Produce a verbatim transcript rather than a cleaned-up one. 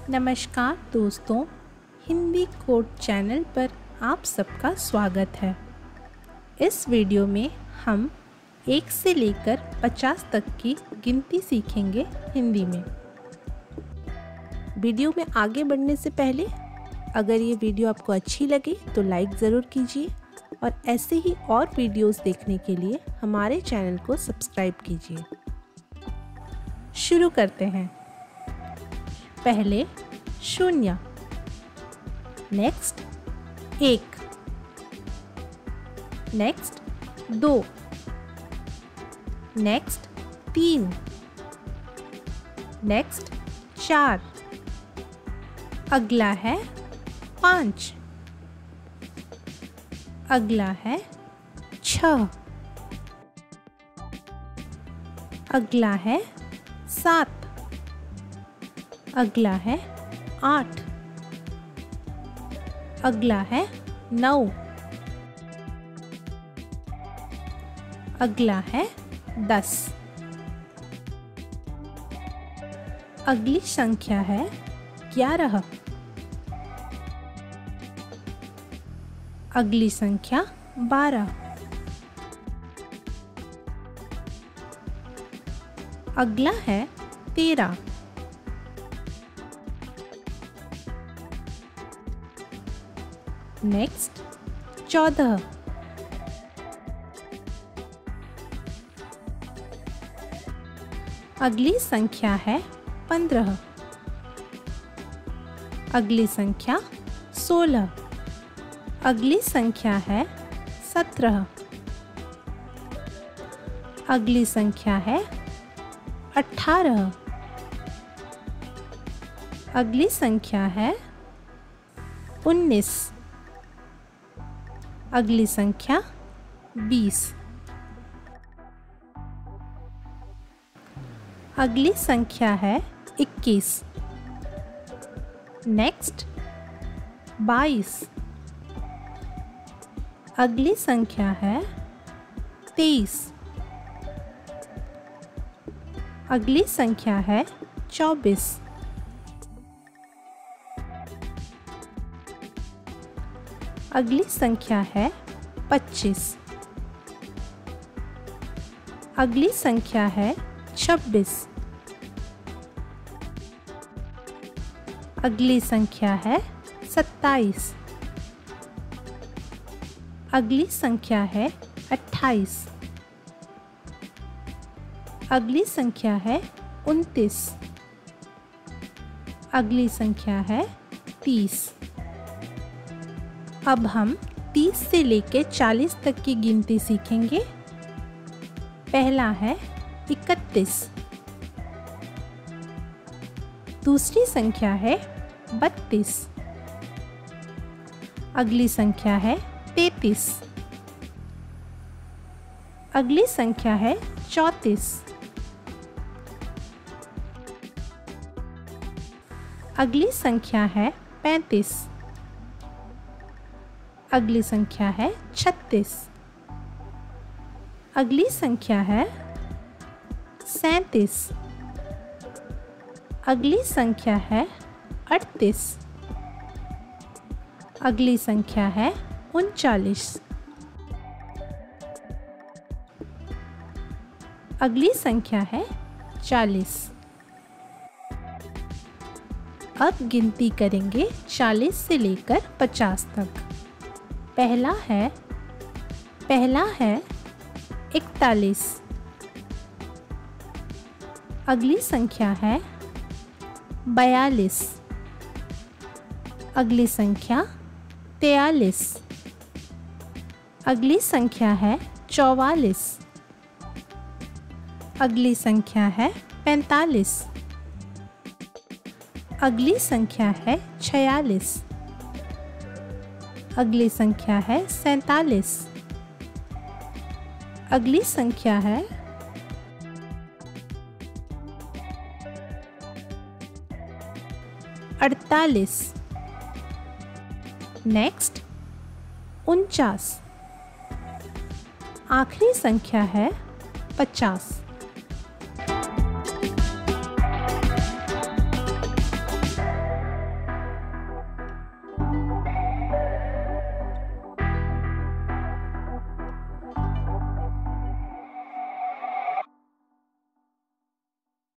नमस्कार दोस्तों, Hindi code channel पर आप सबका स्वागत है। इस वीडियो में हम एक से लेकर पचास तक की गिनती सीखेंगे हिंदी में। वीडियो में आगे बढ़ने से पहले अगर ये वीडियो आपको अच्छी लगे तो लाइक ज़रूर कीजिए और ऐसे ही और वीडियोस देखने के लिए हमारे चैनल को सब्सक्राइब कीजिए। शुरू करते हैं। पहले शून्य, नेक्स्ट एक, नेक्स्ट दो, नेक्स्ट तीन, नेक्स्ट चार, अगला है पाँच, अगला है छः, अगला है सात, अगला है आठ, अगला है नौ, अगला है दस, अगली संख्या है ग्यारह, अगली संख्या बारह, अगला है तेरह, नेक्स्ट चौदह, अगली संख्या है पंद्रह, अगली संख्या सोलह, अगली संख्या है सत्रह, अगली संख्या है अठारह, अगली संख्या है उन्नीस, अगली संख्या बीस, अगली संख्या है इक्कीस, नेक्स्ट बाईस, अगली संख्या है तेईस, अगली संख्या है चौबीस, अगली संख्या है पच्चीस, अगली संख्या है छब्बीस, अगली संख्या है सत्ताईस, अगली संख्या है अट्ठाईस, अगली संख्या है उनतीस, अगली संख्या है तीस। अब हम तीस से लेकर चालीस तक की गिनती सीखेंगे। पहला है इकतीस, दूसरी संख्या है बत्तीस, अगली संख्या है तैंतीस, अगली संख्या है चौंतीस, अगली संख्या है पैंतीस, अगली संख्या है छत्तीस, अगली संख्या है सैंतीस, अगली संख्या है अड़तीस, अगली संख्या है उनचालीस, अगली संख्या है चालीस। अब गिनती करेंगे चालीस से लेकर पचास तक। पहला है पहला है इकतालीस, अगली संख्या है बयालीस, अगली संख्या तैंतालीस, अगली संख्या है चौवालीस, अगली संख्या है पैंतालीस, अगली संख्या है छियालीस, अगली संख्या है सैंतालीस, अगली संख्या है अड़तालीस, नेक्स्ट उनचास, आखिरी संख्या है पचास।